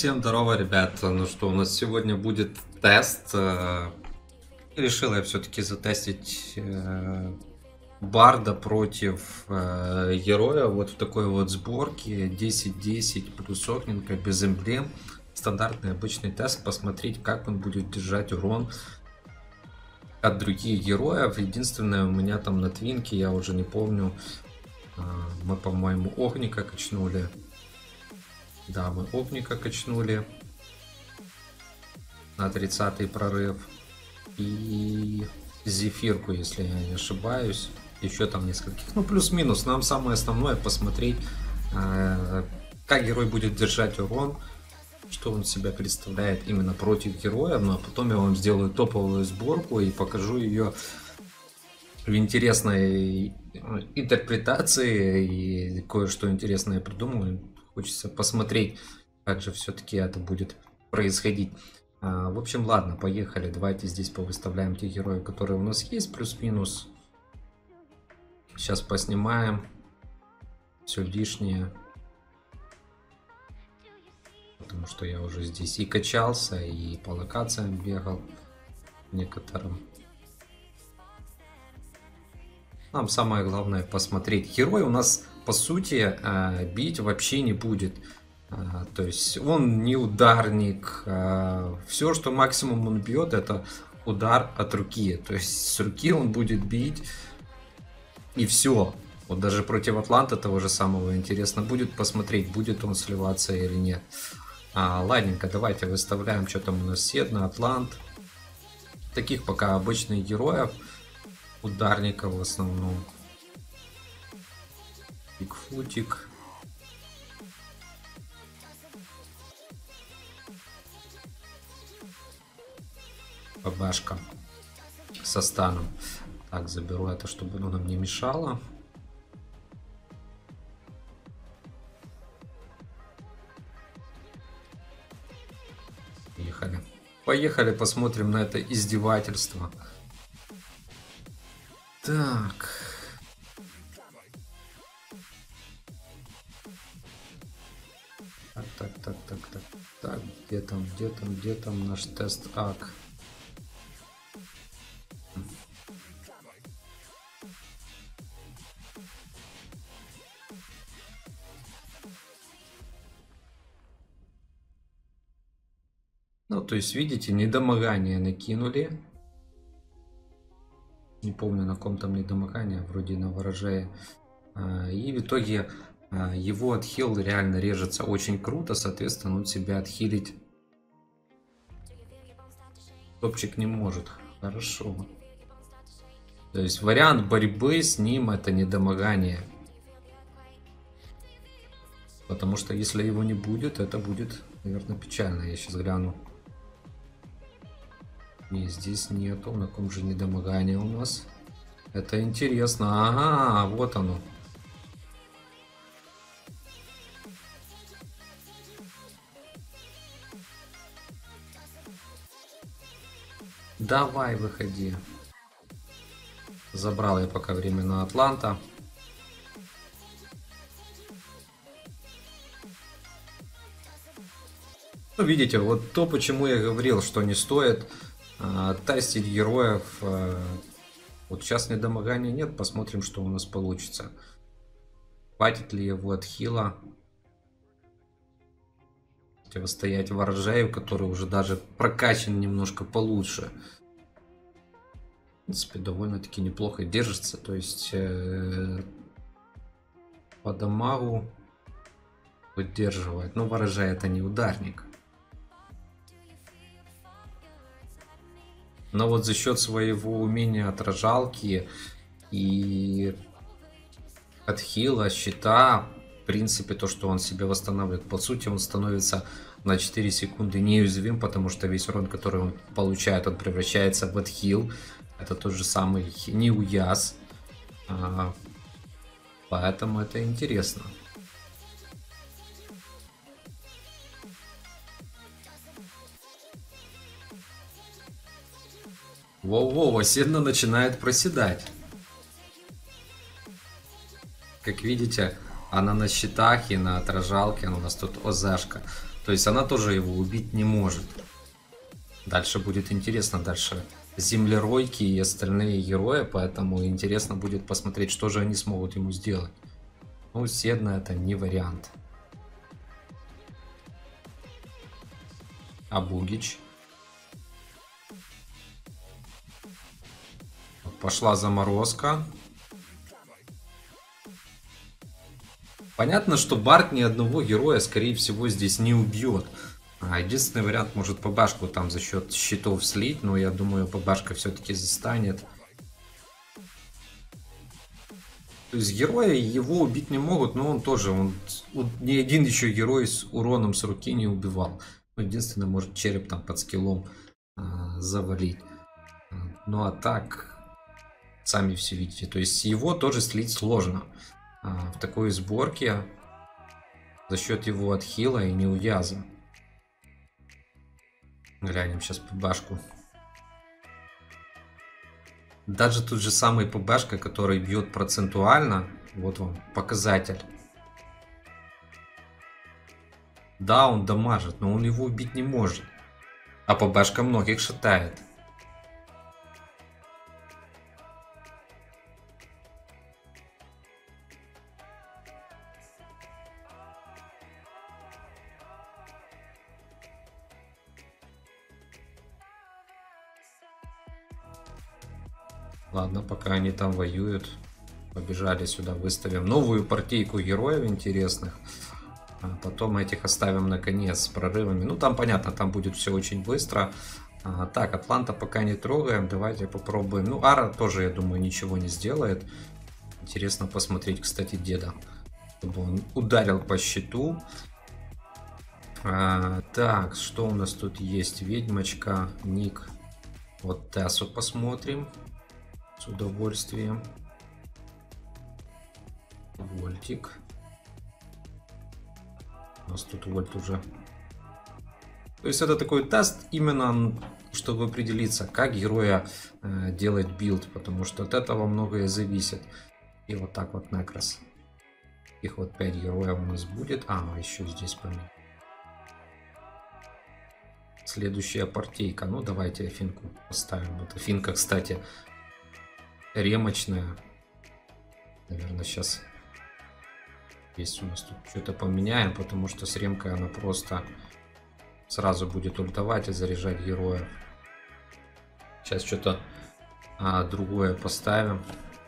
Всем здорово, ребят. Ну что, у нас сегодня будет тест. Решил я все-таки затестить Барда против героя. Вот в такой вот сборке 10-10 плюс огненка без эмблем. Стандартный обычный тест. Посмотреть, как он будет держать урон от других героев. Единственное, у меня там на твинке, я уже не помню, мы, по-моему, огника качнули. Да, мы огника качнули на 30-й прорыв. И зефирку, если я не ошибаюсь. Еще там нескольких. Ну, плюс-минус. Нам самое основное посмотреть, как герой будет держать урон, что он себя представляет именно против героя. Ну, а потом я вам сделаю топовую сборку и покажу ее в интересной интерпретации. И кое-что интересное придумал. Хочется посмотреть, как же все-таки это будет происходить. В общем, ладно, поехали. Давайте здесь повыставляем те герои, которые у нас есть, плюс-минус. Сейчас поснимаем все лишнее. Потому что я уже здесь и качался, и по локациям бегал некоторым. Нам самое главное посмотреть. Герой у нас, по сути, бить вообще не будет. То есть он не ударник. Все, что максимум он бьет, это удар от руки. То есть с руки он будет бить. И все. Вот даже против Атланта того же самого интересно будет посмотреть, будет он сливаться или нет. Ладненько, давайте выставляем, что там у нас Седна, Атлант. Таких пока обычных героев. Ударников в основном. Бигфутик. ББшка со станом. Так, заберу это, чтобы оно нам не мешало. Поехали. Поехали, посмотрим на это издевательство. Так. Так. Где там наш тест ак? Ну, то есть, видите, недомогание накинули. Не помню, на ком там недомогание, вроде на ворожее. И в итоге его отхил реально режется очень круто, соответственно, он себя отхилить топчик не может. Хорошо. То есть вариант борьбы с ним это недомогание. Потому что если его не будет, это будет, наверное, печально. Я сейчас гляну. Не, здесь нету. На ком же недомогание у нас? Это интересно. Ага, вот оно. Давай, выходи. Забрал я пока время на Атланта. Ну, видите, вот то, почему я говорил, что не стоит тестить героев. Вот сейчас недомогания нет, посмотрим, что у нас получится. Хватит ли его от хила противостоять ворожею, который уже даже прокачан немножко получше. В принципе, довольно-таки неплохо держится. То есть по дамагу поддерживает. Но ворожея это не ударник. Но вот за счет своего умения отражалки и отхила, щита, в принципе, то, что он себе восстанавливает, по сути, он становится на 4 секунды неуязвим, потому что весь урон, который он получает, он превращается в отхил. Это тот же самый неуяз. Поэтому это интересно. Воу-воу, Седна начинает проседать. Как видите, она на щитах и на отражалке, у нас тут ОЗшка. То есть она тоже его убить не может. Дальше будет интересно, дальше землеройки и остальные герои, поэтому интересно будет посмотреть, что же они смогут ему сделать. Ну, Седна это не вариант. А Бугич? Пошла заморозка. Понятно, что Барт ни одного героя, скорее всего, здесь не убьет. Единственный вариант, может ПБшку там за счет щитов слить, но я думаю, ПБшка все-таки застанет. То есть герои его убить не могут, но он тоже, ни один еще герой с уроном с руки не убивал. Единственное, может череп там под скиллом завалить. Ну а так, сами все видите, то есть его тоже слить сложно. В такой сборке за счет его отхила и неуяза. Глянем сейчас ПБшку. Даже тут же самый ПБшка, который бьет процентуально, вот вам показатель. Да, он дамажит, но он его убить не может. А ПБшка многих шатает. Ладно, пока они там воюют, побежали сюда, выставим новую партийку героев интересных. А потом этих оставим наконец с прорывами. Ну там понятно, там будет все очень быстро. Так, Атланта пока не трогаем. Давайте попробуем. Ну, Ара тоже, я думаю, ничего не сделает. Интересно посмотреть, кстати, деда. Чтобы он ударил по щиту. Так, что у нас тут есть? Ведьмочка, Ник. Вот Тессу посмотрим. С удовольствием. Вольтик. У нас тут Вольт уже. То есть это такой тест именно, чтобы определиться, как героя делать билд. Потому что от этого многое зависит. И вот так вот Некрос. Их вот 5 героев у нас будет. Еще здесь помимо. Следующая партийка. Ну давайте Афинку поставим. Вот Афинка, кстати, ремочная. Наверное, сейчас есть у нас тут что-то поменяем, потому что с ремкой она просто сразу будет ультовать и заряжать героев. Сейчас что-то другое поставим.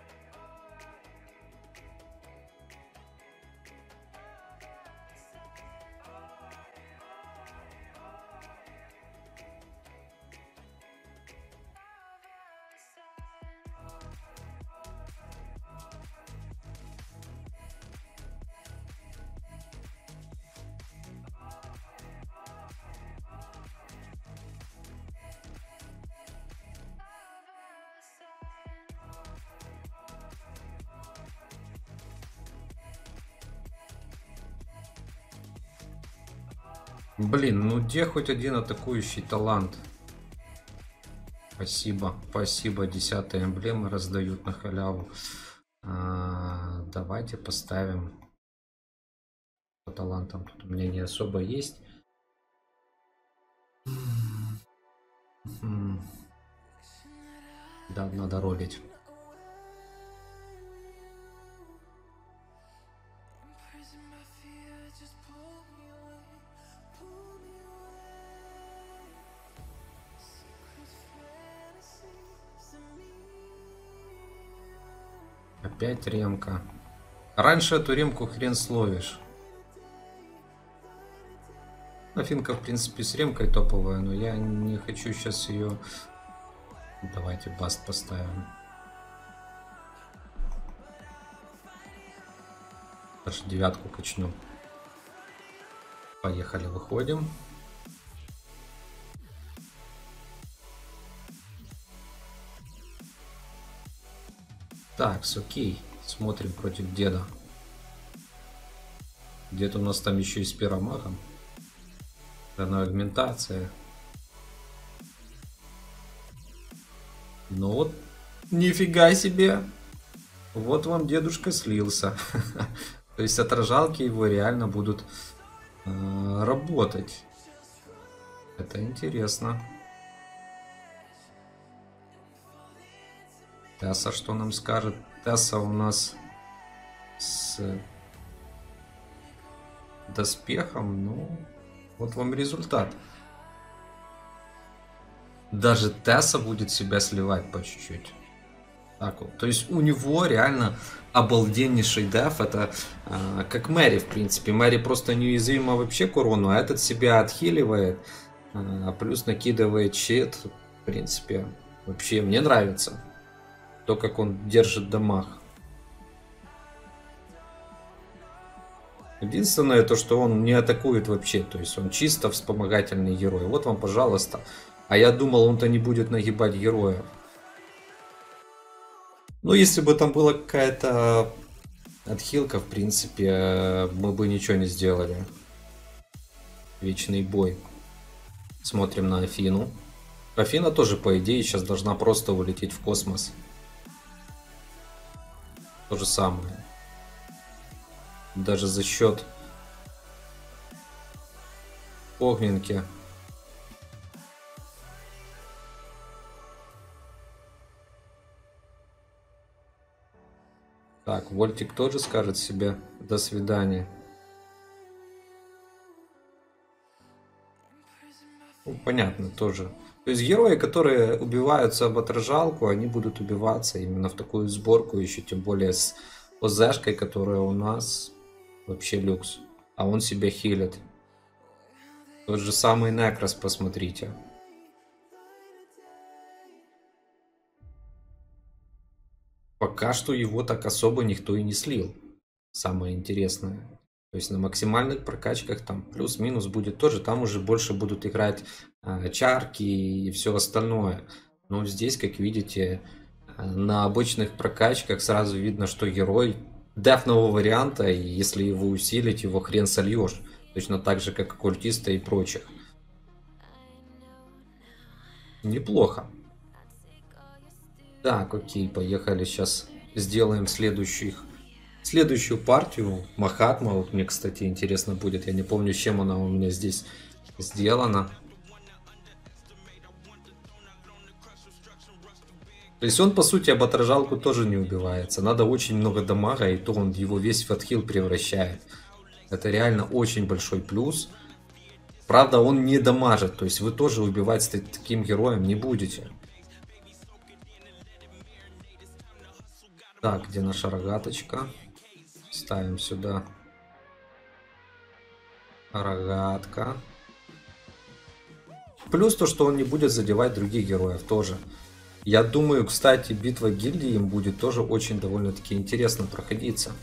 Блин, ну где хоть один атакующий талант? Спасибо, спасибо, 10-е эмблемы раздают на халяву. Давайте поставим по талантам. Тут у меня не особо есть. Да, надо ролить. Опять ремка. Раньше эту ремку хрен словишь. Афинка, в принципе, с ремкой топовая, но я не хочу сейчас ее... Давайте баст поставим. Даже 9-ку качну. Поехали, выходим. Так, окей. Смотрим против деда. Дед у нас там еще и с пиромахом. Данная агментация. Ну вот, нифига себе. Вот вам дедушка слился. То есть отражалки его реально будут работать. Это интересно. Тесса что нам скажет? Тесса у нас с доспехом. Ну, вот вам результат. Даже Тесса будет себя сливать по чуть-чуть. Так вот. То есть у него реально обалденнейший деф. Это как Мэри, в принципе. Мэри просто неуязвима вообще к урону, а этот себя отхиливает. Плюс накидывает щит. В принципе, вообще мне нравится. То, как он держит дамаг. Единственное, то, что он не атакует вообще. То есть он чисто вспомогательный герой. Вот вам, пожалуйста. А я думал, он-то не будет нагибать героев. Ну, если бы там была какая-то отхилка, в принципе, мы бы ничего не сделали. Вечный бой. Смотрим на Афину. Афина тоже, по идее, сейчас должна просто улететь в космос. То же самое. Даже за счет огненки. Так, Вольтик тоже скажет себе до свидания. Ну, понятно, тоже. То есть герои, которые убиваются об отражалку, они будут убиваться именно в такую сборку, еще тем более с ОЗшкой, которая у нас вообще люкс. А он себя хилит. Тот же самый Некрос, посмотрите. Пока что его так особо никто и не слил. Самое интересное. То есть на максимальных прокачках там плюс-минус будет тоже. Там уже больше будут играть чарки и все остальное. Но здесь, как видите, на обычных прокачках сразу видно, что герой деф нового варианта. И если его усилить, его хрен сольешь. Точно так же, как и культиста и прочих. Неплохо. Так, окей, поехали. Сейчас сделаем следующую партию. Махатма. Вот мне, кстати, интересно будет. Я не помню, с чем она у меня здесь сделана. То есть он, по сути, об отражалку тоже не убивается. Надо очень много дамага, и то он его весь в отхил превращает. Это реально очень большой плюс. Правда, он не дамажит. То есть вы тоже убивать таким героем не будете. Так, где наша рогаточка? Ставим сюда. Рогатка. Плюс то, что он не будет задевать других героев тоже. Я думаю, кстати, битва гильдии им будет тоже очень довольно-таки интересно проходиться.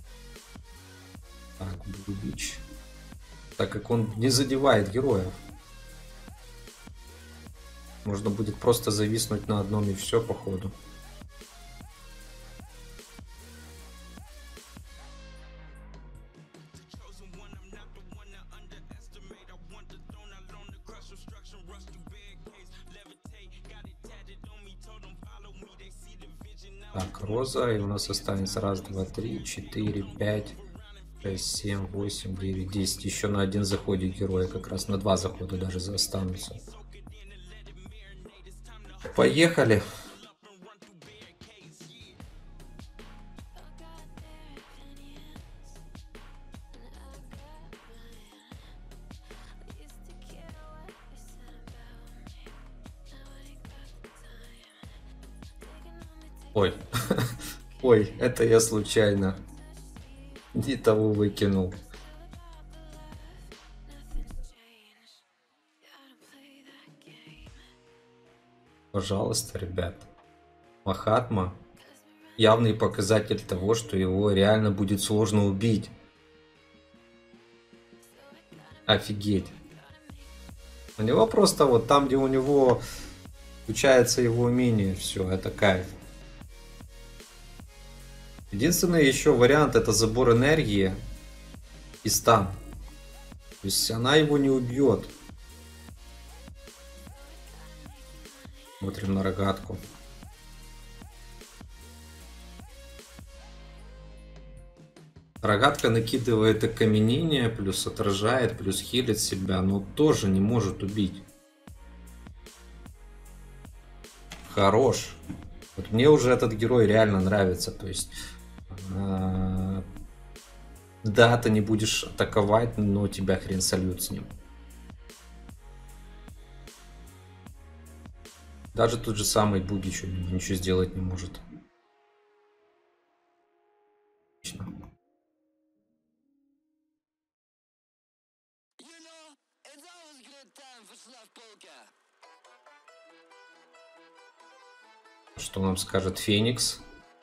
Так, Бубич. Так как он не задевает героев. Можно будет просто зависнуть на одном и все, походу. Так, Роза, и у нас останется 1, 2, 3, 4, 5, 6, 7, 8, 9, 10. Еще на один заходе героя, как раз на 2 захода даже останутся. Поехали. Ой, ой, это я случайно не того выкинул. Пожалуйста, ребят. Махатма явный показатель того, что его реально будет сложно убить. Офигеть. У него просто вот там, где у него включается его умение, все, это кайф. Единственный еще вариант — это забор энергии и стан. То есть она его не убьет. Смотрим на рогатку. Рогатка накидывает окаменение, плюс отражает, плюс хилит себя, но тоже не может убить. Хорош. Вот мне уже этот герой реально нравится. То есть, да, ты не будешь атаковать, но тебя хрен сольют с ним. Даже тот же самый Буги ничего сделать не может. Отлично. Что нам скажет Феникс?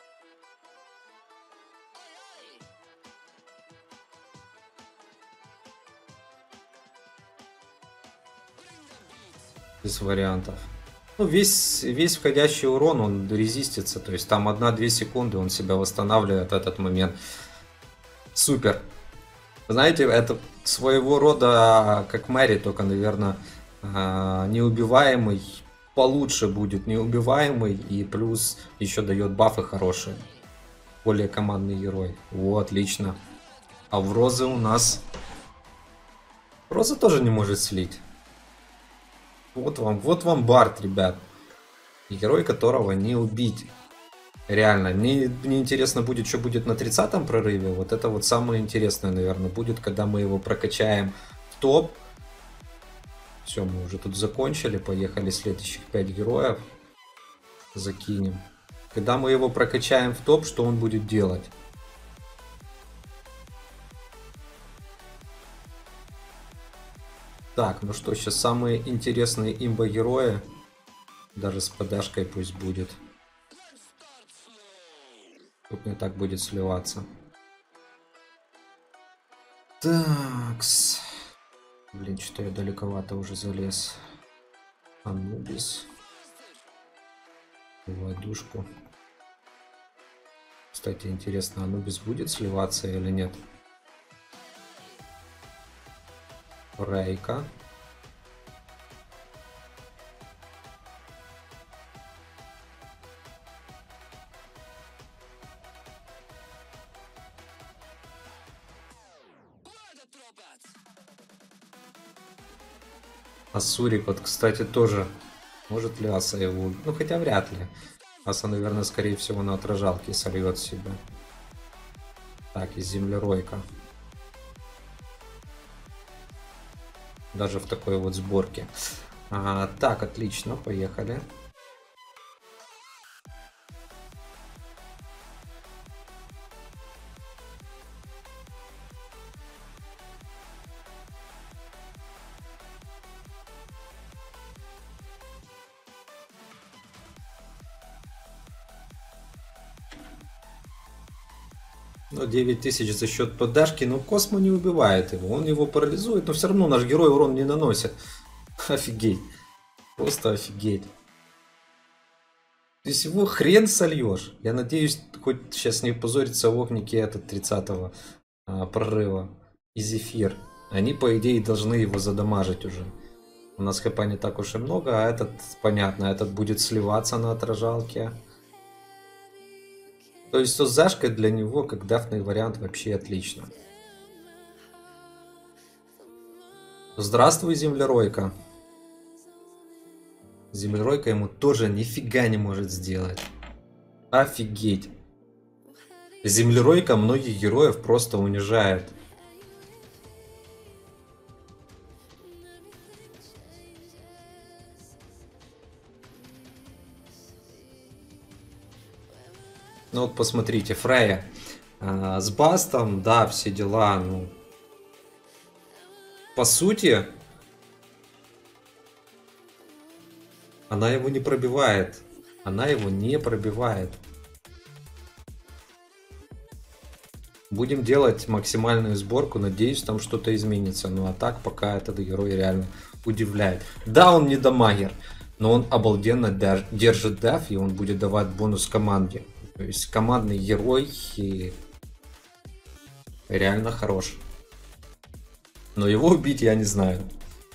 Без вариантов. Ну, весь входящий урон, он резистится. То есть там 1-2 секунды он себя восстанавливает в этот момент. Супер. Знаете, это своего рода как Мэри, только, наверное, неубиваемый. Получше будет неубиваемый. И плюс еще дает бафы хорошие. Более командный герой. О, отлично. А в Розы у нас... Роза тоже не может слить. Вот вам Барт, ребят. Герой, которого не убить. Реально. Мне интересно будет, что будет на 30-м прорыве. Вот это вот самое интересное, наверное, будет, когда мы его прокачаем в топ. Все, мы уже тут закончили. Поехали следующих 5 героев. Закинем. Когда мы его прокачаем в топ, что он будет делать? Так, ну что, сейчас самые интересные имба-герои. Даже с подашкой пусть будет. Тут не так будет сливаться. Такс. Блин, что-то я далековато уже залез. Анубис. Ладушку. Кстати, интересно, Анубис будет сливаться или нет? Рейка. Асурик, вот, кстати, тоже. Может ли Аса его... Ну, хотя вряд ли. Аса, наверное, скорее всего, на отражалке сольет себя. Так, и землеройка. Даже в такой вот сборке. Так, отлично, поехали. Ну, 9000 за счет поддашки, но Космо не убивает его. Он его парализует, но все равно наш герой урон не наносит. Офигеть. Просто офигеть. То есть его хрен сольешь. Я надеюсь, хоть сейчас не позорится огники этот 30-го прорыва. И Зефир. Они, по идее, должны его задамажить уже. У нас хп не так уж и много, а этот, понятно, этот будет сливаться на отражалке. То есть с Зашкой для него, как дафный вариант, вообще отлично. Здравствуй, землеройка. Землеройка ему тоже нифига не может сделать. Офигеть. Землеройка многих героев просто унижает. Ну вот посмотрите, Фрея с Бастом, да, все дела, ну, по сути, она его не пробивает. Она его не пробивает. Будем делать максимальную сборку, надеюсь, там что-то изменится. Ну а так, пока этот герой реально удивляет. Да, он не дамагер, но он обалденно держит даф, и он будет давать бонус команде. То есть командный герой и реально хорош. Но его убить я не знаю.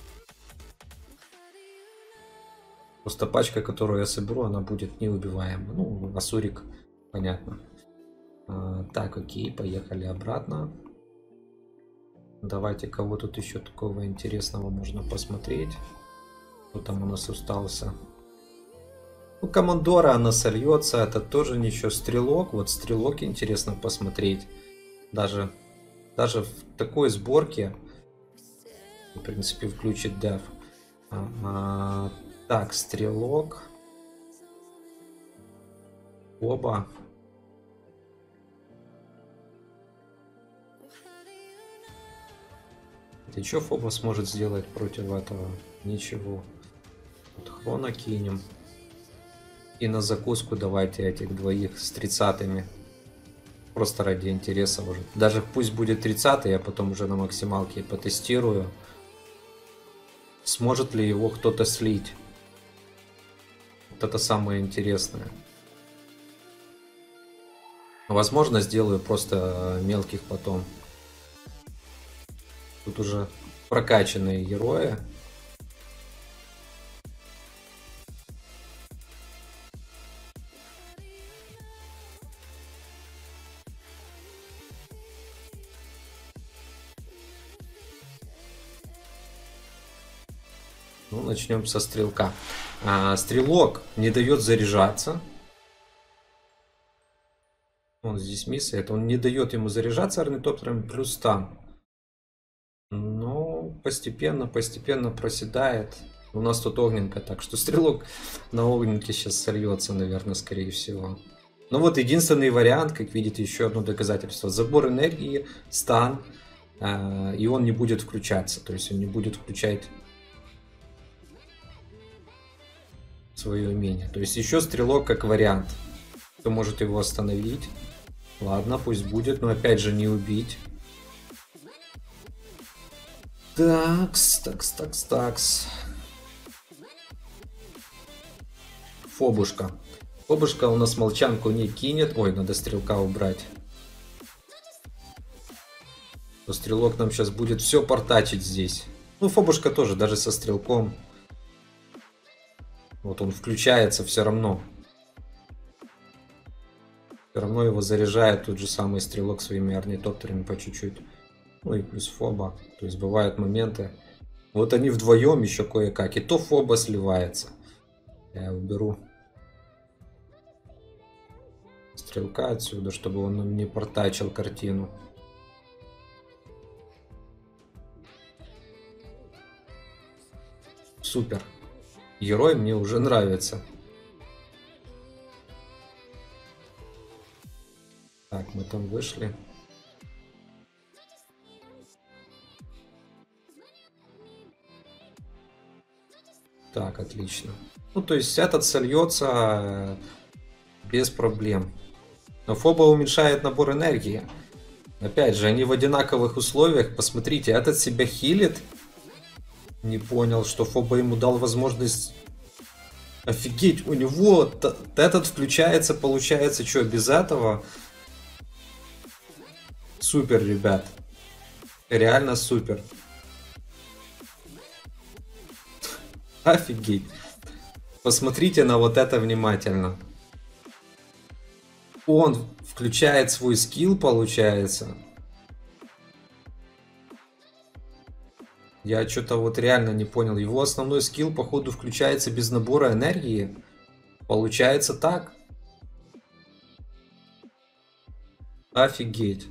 Просто пачка, которую я соберу, она будет неубиваема. Ну, Асурик, понятно. Так, окей, поехали обратно. Давайте, кого тут еще такого интересного можно посмотреть. Кто там у нас остался? Ну, Командора она сольется, это тоже ничего. Стрелок, вот Стрелок интересно посмотреть. Даже в такой сборке, в принципе, включит деф. Так, Стрелок. Оба. И что Фоба сможет сделать против этого? Ничего. Вот Хрона кинем. И на закуску давайте этих двоих с 30-ми. Просто ради интереса уже. Даже пусть будет 30-й, я потом уже на максималке потестирую. Сможет ли его кто-то слить? Вот это самое интересное. Возможно, сделаю просто мелких потом. Тут уже прокачанные герои. Ну, начнем со Стрелка. Стрелок не дает заряжаться. Он здесь миссает. Он не дает ему заряжаться орнитоптером плюс стан. Но постепенно проседает. У нас тут огненка, так что Стрелок на огненке сейчас сольется, наверное, скорее всего. Ну вот единственный вариант, как видите, еще одно доказательство. Забор энергии, стан, и он не будет включаться. То есть он не будет включать свое умение. То есть еще Стрелок как вариант. Кто может его остановить? Ладно, пусть будет, но опять же не убить. Такс. Фобушка. Фобушка у нас молчанку не кинет. Ой, надо Стрелка убрать. То Стрелок нам сейчас будет все портачить здесь. Ну, Фобушка тоже, даже со Стрелком. Вот он включается все равно. Все равно его заряжает тот же самый Стрелок своими орнитоптерами по чуть-чуть. Ну и плюс Фоба. То есть бывают моменты. Вот они вдвоем еще кое-как. И то Фоба сливается. Я уберу Стрелка отсюда, чтобы он не портачил картину. Супер. Герой мне уже нравится. Так, мы там вышли. Так, отлично. Ну, то есть этот сольется без проблем. Но Фоба уменьшает набор энергии. Опять же, они в одинаковых условиях. Посмотрите, этот себя хилит. Не понял, что Фоба ему дал возможность... Офигеть, у него этот включается, получается, что, без этого? Супер, ребят. Реально супер. Офигеть. Посмотрите на вот это внимательно. Он включает свой скилл, получается. Я что-то вот реально не понял. Его основной скилл, походу, включается без набора энергии. Получается так. Офигеть.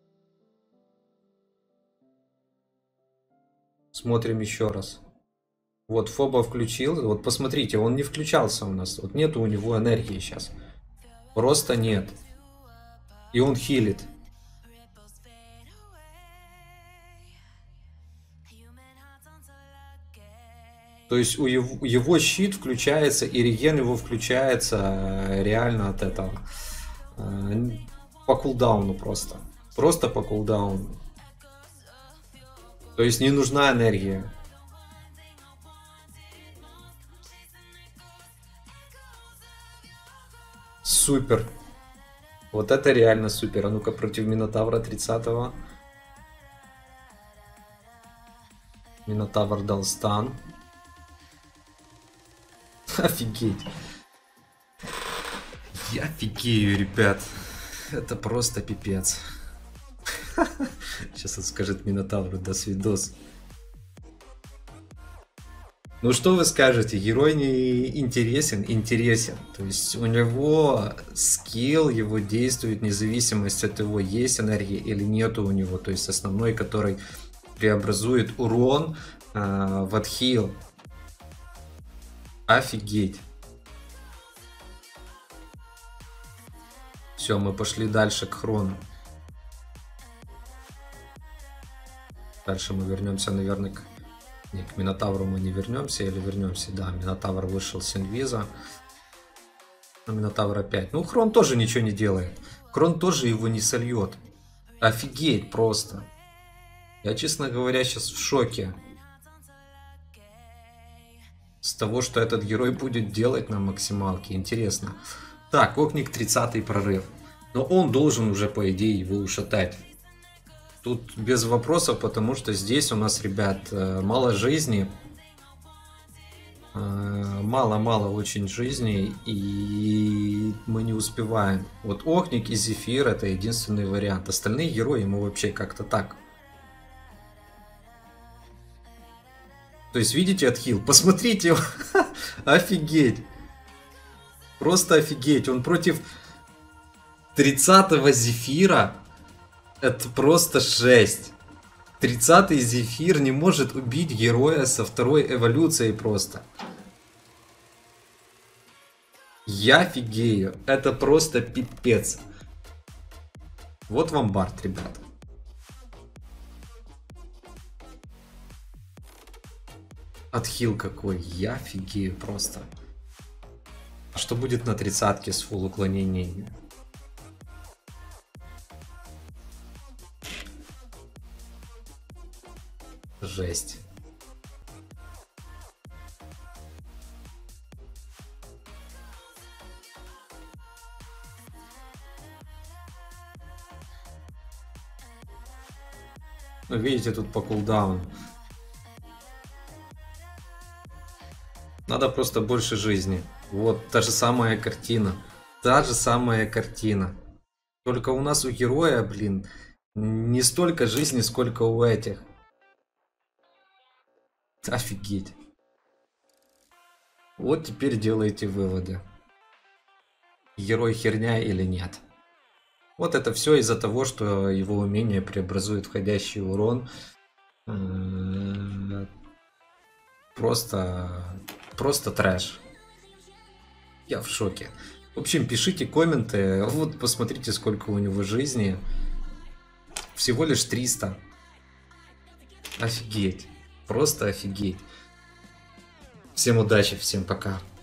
Смотрим еще раз. Вот Фоба включил. Вот посмотрите, он не включался у нас. Вот нету у него энергии сейчас. Просто нет. И он хилит. То есть у его щит включается, и реген его включается реально от этого. По кулдауну просто. Просто по кулдауну. То есть не нужна энергия. Супер. Вот это реально супер. А ну-ка против Минотавра 30-го. Минотавр дал стан. Офигеть. Я офигею, ребят. Это просто пипец. Сейчас он скажет Минотавру: до свидос. Ну что вы скажете, герой не интересен? Интересен. То есть у него скилл, его действует независимость от того, есть энергия или нету у него. То есть основной, который преобразует урон в отхил. Офигеть. Все, мы пошли дальше к Хрону. Дальше мы вернемся, наверное, к Минотавру мы не вернемся, или вернемся. Да, Минотавр вышел с инвиза. А Минотавр опять. Ну, Хрон тоже ничего не делает. Хрон тоже его не сольет. Офигеть просто. Я, честно говоря, сейчас в шоке. С того, что этот герой будет делать на максималке. Интересно. Так, Окник 30-й прорыв. Но он должен уже, по идее, его ушатать. Тут без вопросов, потому что здесь у нас, ребят, мало жизни. Мало-мало очень жизни. И мы не успеваем. Вот Окник и Зефир — это единственный вариант. Остальные герои ему вообще как-то так. То есть, видите, отхил? Посмотрите. Офигеть. Просто офигеть. Он против 30-го Зефира. Это просто жесть. 30-й Зефир не может убить героя со второй эволюцией просто. Я офигею. Это просто пипец. Вот вам Бард, ребят. Отхил какой. Я офигею просто. А что будет на 30-ке с фулл уклонениями? Жесть. Ну, видите, тут по кулдауну. Надо просто больше жизни. Вот, та же самая картина. Та же самая картина. Только у нас у героя, блин, не столько жизни, сколько у этих. Офигеть. Вот теперь делайте выводы. Герой херня или нет. Вот это все из-за того, что его умение преобразует входящий урон. Просто трэш. Я в шоке. В общем, пишите комменты. Вот посмотрите, сколько у него жизни. Всего лишь 300. Офигеть. Просто офигеть. Всем удачи, всем пока.